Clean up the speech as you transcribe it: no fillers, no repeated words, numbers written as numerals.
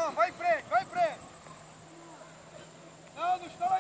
Vai em frente, vai em frente. Não, não está